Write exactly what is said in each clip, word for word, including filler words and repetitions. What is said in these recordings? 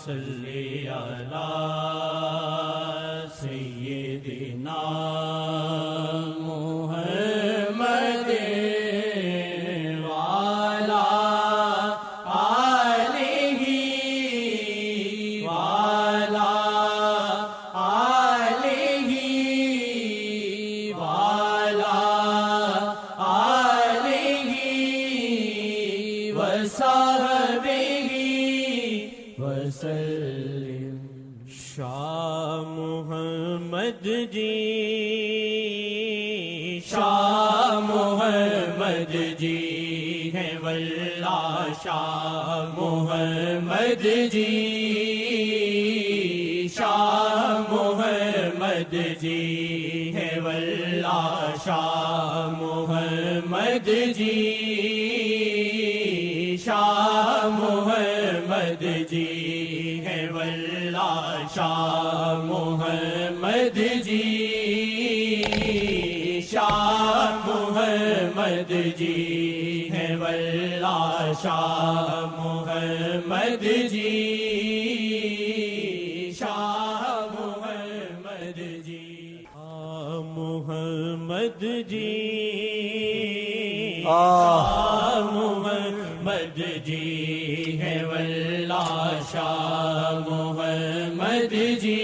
صلی علی سیدنا محمد وعلی آلہ وعلی آلہ وعلی آلہ وصحبہ وسلم۔ شاہ محمد جی، شاہ محمد جی ہیں واللہ، شاہ محمد جی، شاہ محمد جی ہیں واللہ، شاہ محمد جی، شاہ محمد جی ہیں واللہ، شاہ محمد جی، شاہ محمد جی ہیں واللہ، شاہ محمد جی، شاہ محمد جی، شاہ محمد جی، شاہ محمد جی ہیں واللہ، شاہ محمد جی،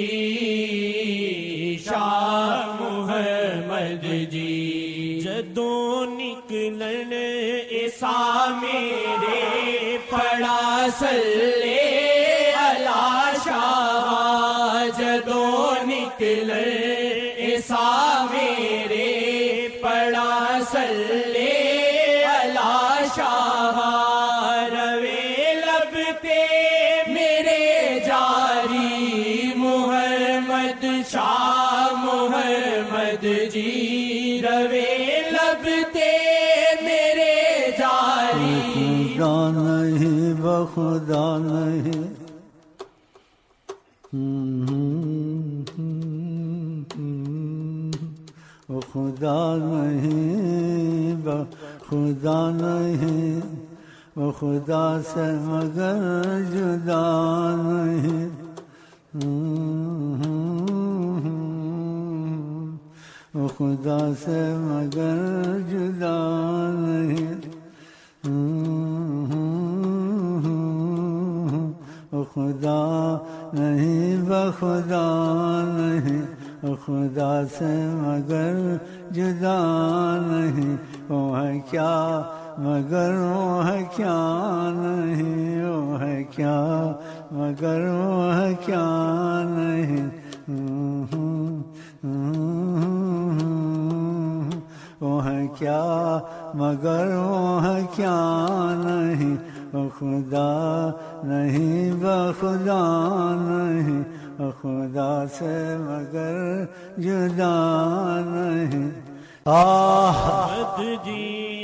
شاہ محمد جی، جدوں نکلن عیسا میرے پڑا صلی علی شاہ، جدوں نکلن عیسا میرے پڑا صلی علی شاہ، روے لب تے میرے جاری محمد شاہ محمد جی، روے لب تے میرے جاری، خدا نہیں بخدا نہیں، خدا نہیں بخدا نہیں، وہ خدا سے مگر جدا نہیں، وہ خدا سے مگر جدا نہیں، وہ خدا نہیں بخدا نہیں، وہ خدا سے مگر جدا نہیں، وہ ہے کیا مگر وہ ہے کیا نہیں، وہ ہے کیا مگر وہ ہے کیا نہیں، وہ ہے کیا مگر وہ ہے کیا نہیں، وہ خدا نہیں بخدا نہیں، وہ خدا سے مگر جدا نہیں۔ محمد جی،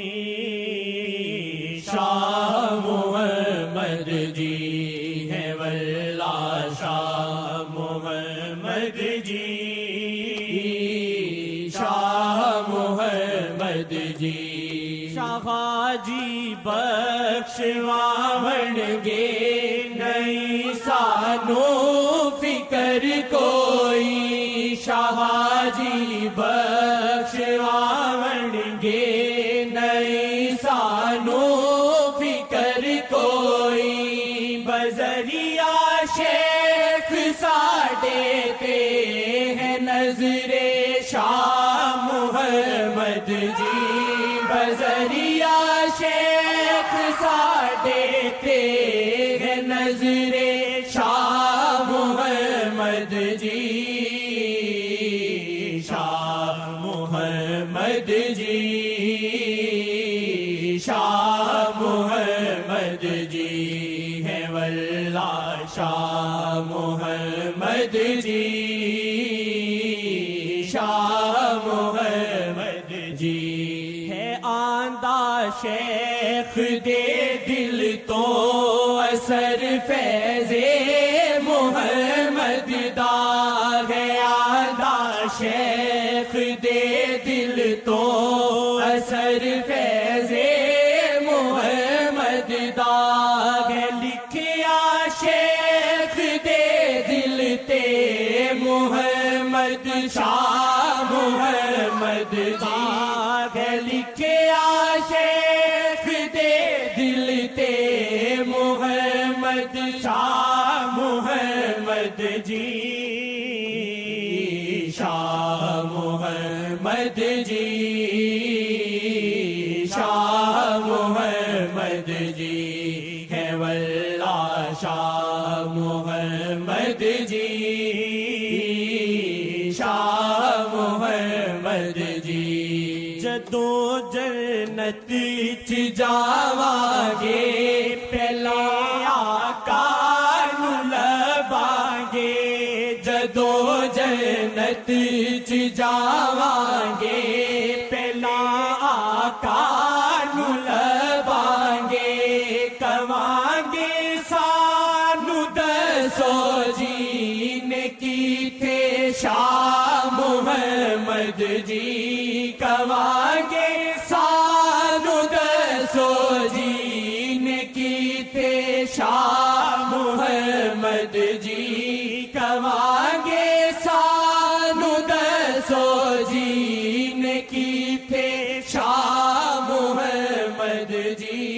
شاہ محمد جی ہیں واللہ، شاہ محمد جی، شاہ محمد جی، شاہ حاجی بخشواون گے نہیں سانو فکر کوئی، شاہ حاجی بخشواون گے نہیں سانو فکر کوئی، بذریعہ شیخ ساڈے تے ہے نظر شاہ محمد جی، بذریعہ شیخ ساڈے تے ہے نظر شاہ محمد جی، شاہ محمد جی، شاہ محمد جی ہیں واللہ، شاہ محمد جی، شاہ محمد جی ہے آندہ شیخ دے دل تو اثر فیض محمد دا ہے، آندہ شیخ دے دل تو اثر فیض محمد دا ہے، لکھیا شیخ حضرت محمد شاہ محمد جی شاہ محمد جی شاہ محمد جی ہے واللہ شاہ محمد جی شاہ محمد جی جدو جنت چ جاواں گے پہلا آقا نو لباں گے جدو جنت چ جاواں گے پہلا آقا نو لباں گے کواں گے سانو دسو جی نے کیتے شاہ محمد جی کواں گے سانو دسو جی نے کیتے شاہ محمد جی کواں گے سانو دسو جی نے کیتے شاہ محمد جی